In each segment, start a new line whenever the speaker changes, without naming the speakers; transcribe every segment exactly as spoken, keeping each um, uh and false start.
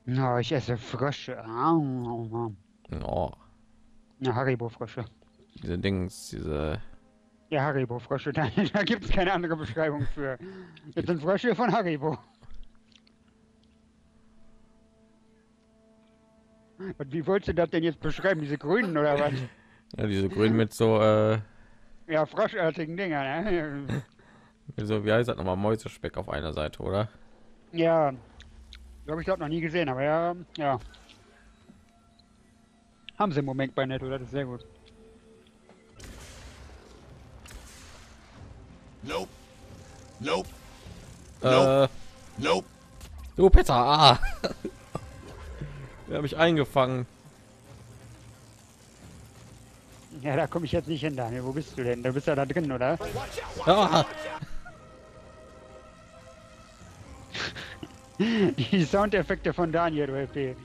Ja, ich esse Frösche. Ah,
Oh,
ja, Haribo-Frösche.
diese Dings, diese.
Ja, Haribo-Frösche. Da, da gibt es keine andere Beschreibung für. Das sind Frösche von Haribo. Und wie wolltest du das denn jetzt beschreiben? Diese grünen oder was?
Ja, diese grün mit so, äh,
Ja, froschartigen Dinger, ne?
mit so, wie heißt das nochmal, Mäusespeck auf einer Seite, oder?
Ja, so habe ich das noch nie gesehen, aber ja, ja. Haben sie im Moment bei Netto, das ist sehr gut.
Nope. Nope. Nope.
Äh,
Nope.
du Pizza, ah, der habe mich eingefangen.
Ja, da komme ich jetzt nicht hin, Daniel. Wo bist du denn? Du bist ja da drin, oder?
Ah,
Die Soundeffekte von Daniel, du F P.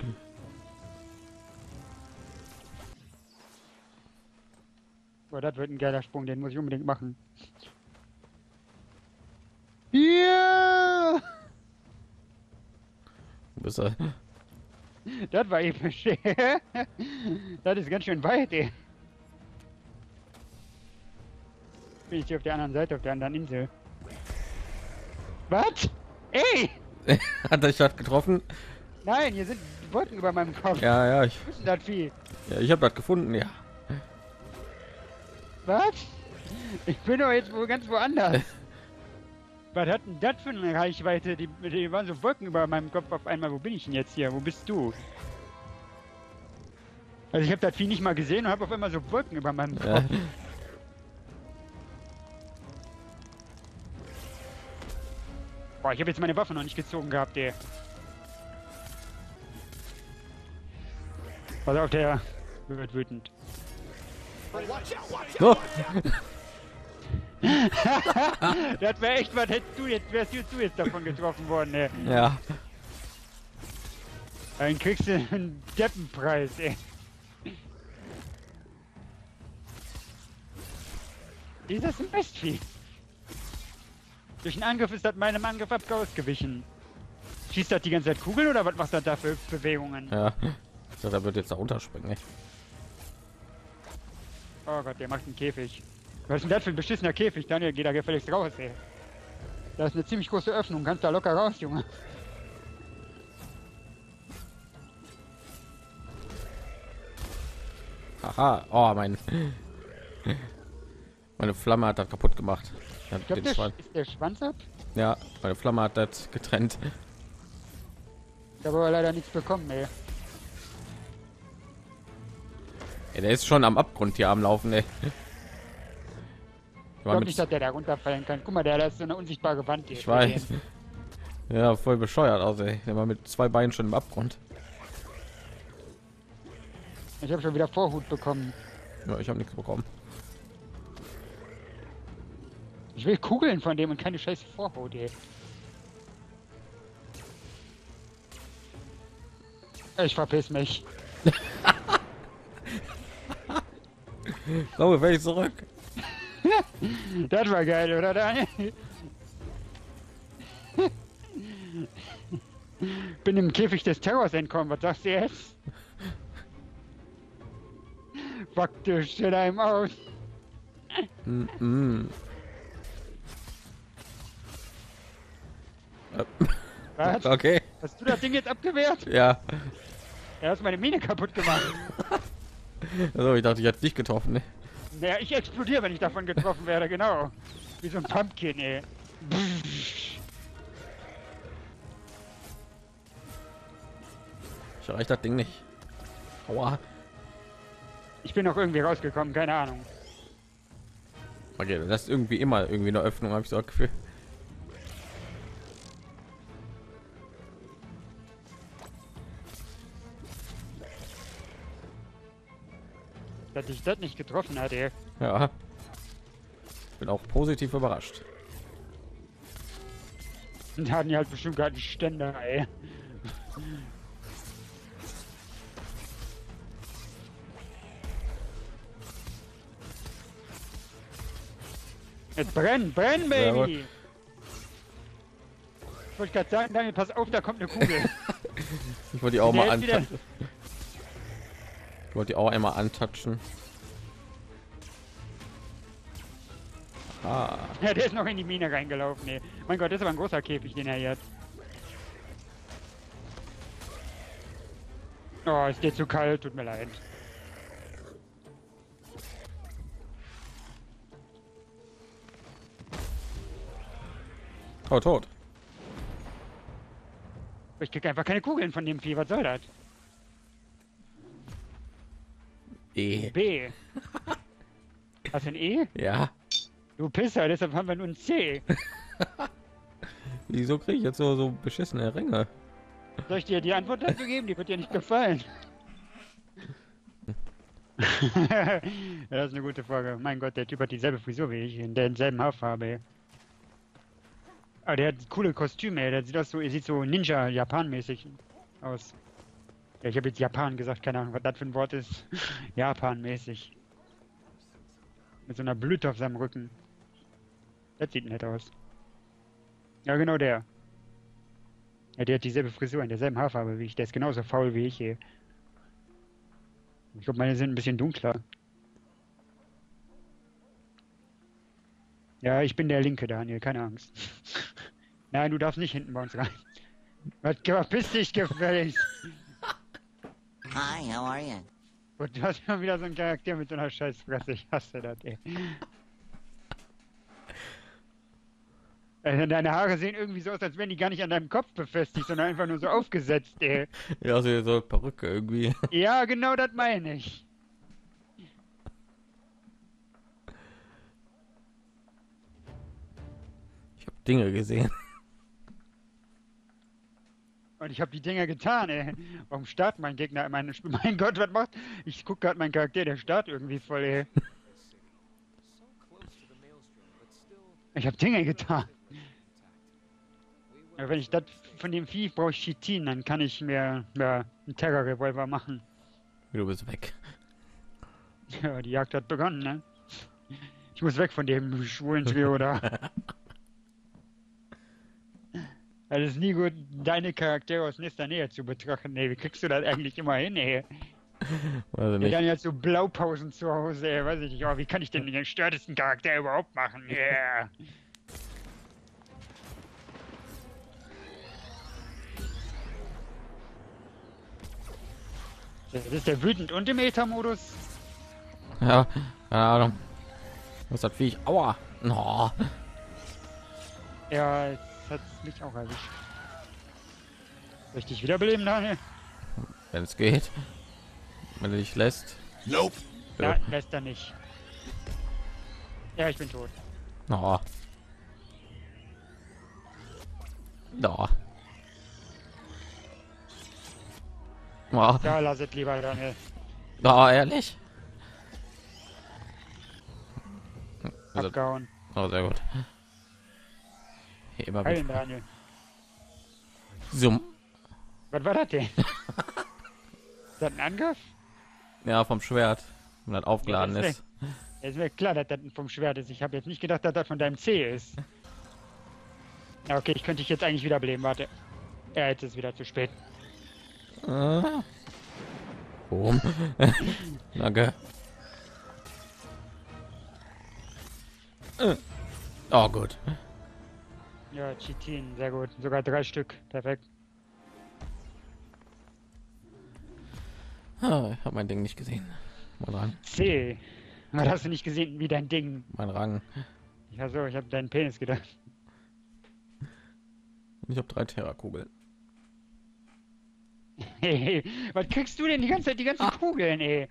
Boah, das wird ein geiler Sprung, den muss ich unbedingt machen. Ja!
du bist äh,
Das war episch. Das ist ganz schön weit, ey. Bin ich hier auf der anderen Seite, auf der anderen Insel. Was? Ey!
hat er statt getroffen?
Nein, hier sind Wolken über meinem Kopf.
Ja, ja, ich,
Was ist denn das Vieh?
ja, ich habe das gefunden, ja.
Was? Ich bin doch jetzt wohl ganz woanders. Was hat denn das für eine Reichweite? Die, die waren so Wolken über meinem Kopf auf einmal. Wo bin ich denn jetzt hier? Wo bist du? Also ich habe das Vieh nicht mal gesehen und habe auf einmal so Wolken über meinem
Ja.
Kopf. Boah, ich habe jetzt meine Waffe noch nicht gezogen gehabt, ey. Pass auf, der wird wütend.
So.
Das wäre echt was, hättest du jetzt, wärst du jetzt davon getroffen worden, ey.
Ja,
Dann kriegst du einen Deppenpreis, ey. Ist das ein Mistvieh? Durch einen Angriff ist das meinem Angriff ausgewichen. Schießt das die ganze Zeit Kugeln oder was macht das da für Bewegungen?
ja. So, da wird jetzt da runterspringen, nicht?
Oh Gott, der macht einen Käfig. Was ist denn das für ein beschissener Käfig? Daniel, geh da gefälligst raus, ey. Da ist eine ziemlich große Öffnung, kannst da locker raus, Junge.
Haha, oh, mein, meine Flamme hat das kaputt gemacht. Ja,
Ich glaube,
den
der
Schwein.
Sch- ist der Schwanz ab.
Ja, meine Flamme hat das getrennt.
Ich habe aber leider nichts bekommen, ey.
Ja, der ist schon am Abgrund hier am Laufen, ey.
Ich glaube nicht, dass der da runterfallen kann. Guck mal, der da ist so eine unsichtbare Wand hier.
Ich weiß. Ja, voll bescheuert aus, ey. Der war mit zwei Beinen schon im Abgrund.
Ich habe schon wieder Vorhut bekommen.
Ja, ich habe nichts bekommen.
Ich will Kugeln von dem und keine scheiß Vorhut, ey. Ich verpiss mich.
So, werde ich zurück.
Das war geil, oder Daniel? Bin im Käfig des Terrors entkommen, was sagst du jetzt? Fuck, du shit einem aus.
Mm -mm.
Was?
Okay.
Hast du das Ding jetzt abgewehrt?
Ja.
Er hat meine Mine kaputt gemacht.
Also, ich dachte, ich hätte dich getroffen. Ne?
Naja, ich explodiere, wenn ich davon getroffen werde, genau. Wie so ein Pumpkin, ey.
Ich erreiche das Ding nicht. Aua.
Ich bin noch irgendwie rausgekommen, keine Ahnung.
Okay, das ist irgendwie immer irgendwie eine Öffnung, habe ich so das Gefühl.
Dass ich das nicht getroffen hat, ey.
Ja. Bin auch positiv überrascht.
Und hatten ja halt bestimmt gerade einen Ständer, ey. Jetzt brennen, brennen,
Jawohl.
Baby! Ich wollte gerade sagen, Daniel, pass auf, da kommt eine Kugel.
Ich wollte die auch
Der
mal
ist wieder-
antatschen. Ich wollte die auch einmal antatschen. Ah,
Ja, der ist noch in die Mine reingelaufen. Nee. Mein Gott, das ist aber ein großer Käfig, den er hier hat. Oh, ist dir zu kalt, tut mir leid.
oh, tot.
Ich krieg einfach keine Kugeln von dem Vieh, was soll das?
E.
B. Hast du ein E?
Ja.
Du Pisser, deshalb haben wir nur ein C.
Wieso kriege ich jetzt so, so beschissene Ringe?
Soll ich dir die Antwort dazu geben? Die wird dir nicht gefallen. Ja, das ist eine gute Frage. Mein Gott, der Typ hat dieselbe Frisur wie ich, in derselben Haarfarbe. Aber der hat coole Kostüme, der sieht aus so, er sieht so Ninja-Japan-mäßig aus. Ja, ich habe jetzt Japan gesagt, keine Ahnung, was das für ein Wort ist. Japan-mäßig. Mit so einer Blüte auf seinem Rücken. Das sieht nett aus. Ja, genau der. Ja, der hat dieselbe Frisur, in derselben Haarfarbe wie ich. Der ist genauso faul wie ich hier. Ich glaube, meine sind ein bisschen dunkler. Ja, ich bin der Linke, Daniel, keine Angst. Nein, du darfst nicht hinten bei uns rein. Was, verpiss dich gefälligst.
Hi, how are you?
Und du hast immer wieder so einen Charakter mit so einer Scheißfresse. Ich hasse das, ey. Also deine Haare sehen irgendwie so aus, als wären die gar nicht an deinem Kopf befestigt, sondern einfach nur so aufgesetzt, ey.
Ja, so, so Perücke irgendwie.
Ja, genau das meine ich.
Ich habe Dinge gesehen.
Und ich habe die Dinger getan, ey. Warum startet mein Gegner meine Sp Mein Gott, was macht? Ich guck gerade meinen Charakter, der startet irgendwie voll, ey. Ich habe Dinge getan. Ja, wenn ich das von dem Vieh brauche ich Chitin, dann kann ich mir ja, einen Terror-Revolver machen.
Du bist weg.
Ja, die Jagd hat begonnen, ne? Ich muss weg von dem schwulen Trio da. Es ist nie gut, deine Charaktere aus nächster Nähe zu betrachten. Ey, wie kriegst du das eigentlich immer hin, ey?
Weiß ich
Ja, dann
nicht.
jetzt so Blaupausen zu Hause, ey, weiß ich nicht. Oh, wie kann ich denn den gestörtesten Charakter überhaupt machen? Yeah. Das ist der wütend und im Ether-Modus.
Ja, keine Ahnung. Was hat Viech? Aua! No.
Ja, jetzt hat mich auch erwischt. Soll ich dich wiederbeleben, Daniel?
Wenn es geht. Wenn du dich lässt.
Nope.
Ja, lässt er nicht. Ja, ich bin tot.
No. No. Oh,
Ja, lass es lieber, Daniel.
oh, ehrlich? Also,
Abgehauen.
oh, sehr gut. Heber
Heilen, Daniel.
Zoom.
Was war das denn? Ist das ein Angriff?
Ja, vom Schwert. Wenn das aufgeladen
Ja, das
ist.
Ja, ist mir klar, dass das vom Schwert ist. Ich habe jetzt nicht gedacht, dass das von deinem C ist. Ja, okay, ich könnte dich jetzt eigentlich wiederbeleben. Warte. Ja, jetzt ist wieder zu spät.
Ah. Boom. Danke. Äh. Oh, gut.
Ja, Chitin, sehr gut. Sogar drei Stück. Perfekt.
Ah, ich habe mein Ding nicht gesehen. Mein Rang.
C. Was hast du nicht gesehen, wie dein Ding?
Mein Rang.
Ja, so, ich habe deinen Penis gedacht.
Ich habe drei Terrakugeln.
Hey, was kriegst du denn die ganze Zeit, die ganzen Kugeln, ey?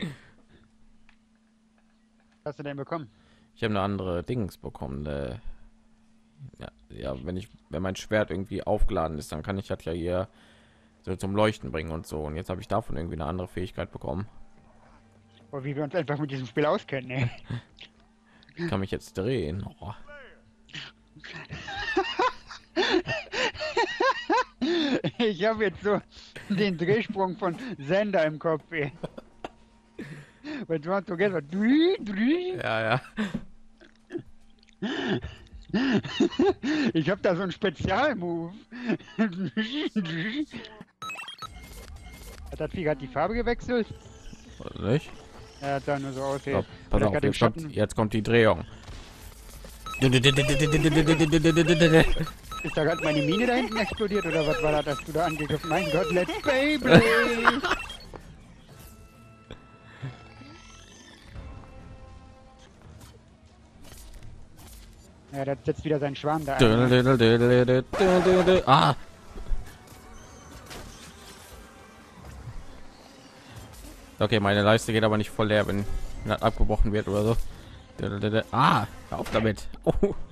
Was hast du denn bekommen?
Ich habe eine andere Dings bekommen. Äh, ja, ja, wenn ich, wenn mein Schwert irgendwie aufgeladen ist, dann kann ich das ja hier so zum Leuchten bringen und so. Und jetzt habe ich davon irgendwie eine andere Fähigkeit bekommen.
Oh, wie wir uns einfach mit diesem Spiel auskennen, ey.
Ich kann mich jetzt drehen. Oh.
Ich habe jetzt so den Drehsprung von Sender im Kopf, ey. But you want to get a dree, dree?
Ja, ja.
Ich habe da so einen Spezialmove. Hat das Vieh gerade die Farbe gewechselt?
Oder nicht?
Er hat da nur so
So,
aussehen.
pass
Oder
auf,
gerade im
jetzt kommt,
Schatten.
jetzt kommt die Drehung.
Ist da gerade meine Mine da hinten explodiert oder was war das, dass du da angegriffen? Mein Gott, let's Beyblade! Ja, das setzt wieder seinen Schwarm da ein.
Ah! Okay, meine Leiste geht aber nicht voll leer, wenn das abgebrochen wird oder so. Ah, hör auf damit. Oh.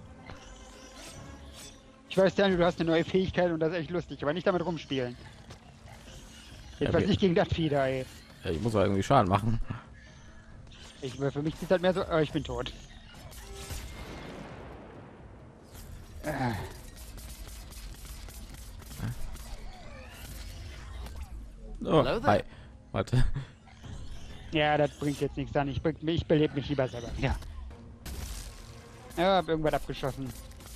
Ich weiß, Daniel, du hast eine neue Fähigkeit und das ist echt lustig, aber nicht damit rumspielen. Jedenfalls
wir-
nicht gegen das Vieh da, ey.
Ja, ich muss ja irgendwie Schaden machen.
Ich, für mich ist halt mehr so, oh, ich bin tot. Ah.
Oh,
Hello there.
hi. Warte.
Ja, das bringt jetzt nichts an. Ich, bring, ich belebe mich lieber selber. Ja. Ja, hab irgendwas abgeschossen.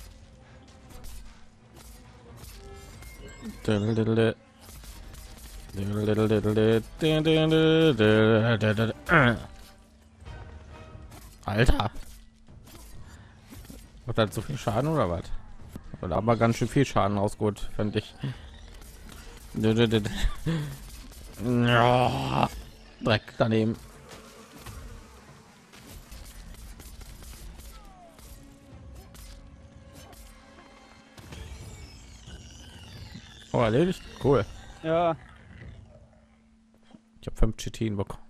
Alter. Macht halt so viel Schaden oder was? Oder aber ganz schön viel Schaden aus, gut, finde ich. Ja, Dreck daneben. Oh, erledigt. Cool.
Ja.
Ich habe fünf Chitin bekommen.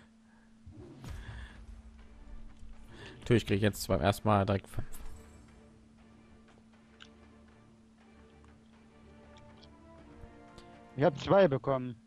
Natürlich kriege ich jetzt beim ersten Mal direkt fünf.
Ich habe zwei bekommen.